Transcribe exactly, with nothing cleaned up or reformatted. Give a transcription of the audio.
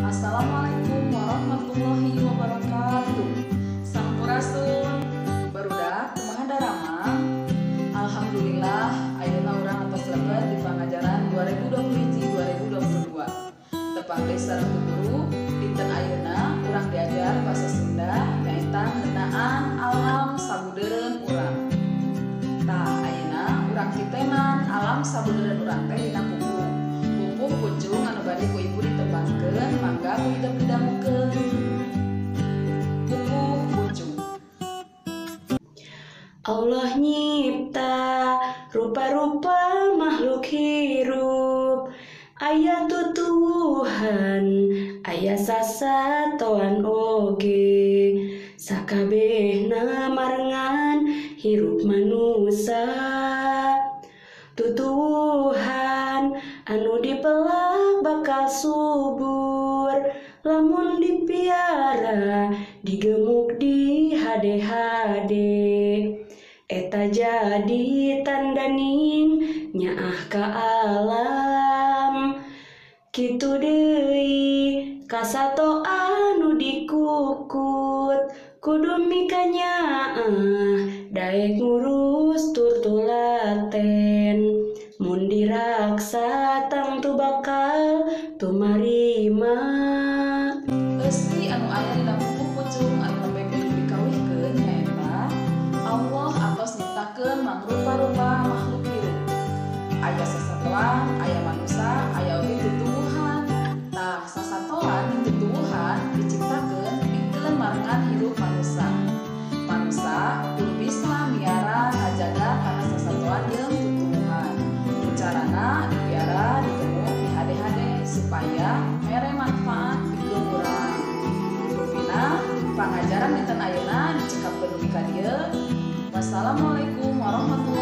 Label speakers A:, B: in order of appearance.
A: Assalamualaikum warahmatullahi wabarakatuh. Sampurasun barudak kumaha darama. Alhamdulillah ayeuna urang atos lebet di pangajaran dua ribu dua puluh satu dua ribu dua puluh dua. Tepang deui sareng guru dinten ayeuna urang diajar basa Sunda nyaeta ngeunaan alam sabudeureun urang. Tah ayeuna urang kitenan alam sabudeureun urang teh dina buku. Buku pucung anu bade ku ibu ditembangkeun mangga ku hideung didangukeun. Buku pucung.
B: Allah nyipta rupa-rupa makhluk hirup, aya tutuwuhan, aya sasatoan oge, sakabehna marengan hirup manusa. Tutuwuhan anu dipelak bakal subur, lamun dipiara digemuk di hade-hade. Eta jadi tandaning nyaah ka alam. Kitu deui kasato anu dikukut, kudu mika nyaah daek ngurus tur tulaten. Mun diraksa tangtu bakal tumarima.
A: Eusi anu aya dina buku pucung anu nembe kudu dikawihkeun nyaeta Allah atos nyiptakeun mangrupa-rupa makhluk hirup. Aya sasatoan, aya manusa, aya oge tutuwuhan. Tah sasatoan jeung tutuwuhan diciptakeun pikeun marengan hirup manusa. Manusa kudu bisa miara ngajaga kana sasatoan jeung tutuwuhan. Carana dipiara digemuk di hade-hade supaya mere manfaat pikeun urang. Rupina pangajaran dinten ayeuna dicekapkeun dugi ka dieu. Wassalamualaikum warahmatullahi